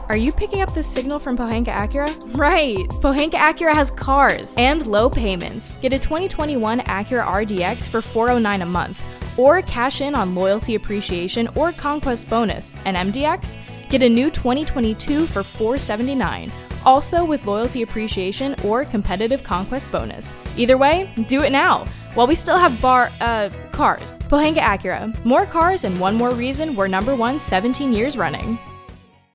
Are you picking up this signal from POAC Acura? Right! POAC Acura has cars and low payments. Get a 2021 Acura RDX for $409 a month, or cash in on loyalty appreciation or conquest bonus. And MDX? Get a new 2022 for $479, also with loyalty appreciation or competitive conquest bonus. Either way, do it now, while we still have cars. POAC Acura. More cars and one more reason we're #1 17 years running.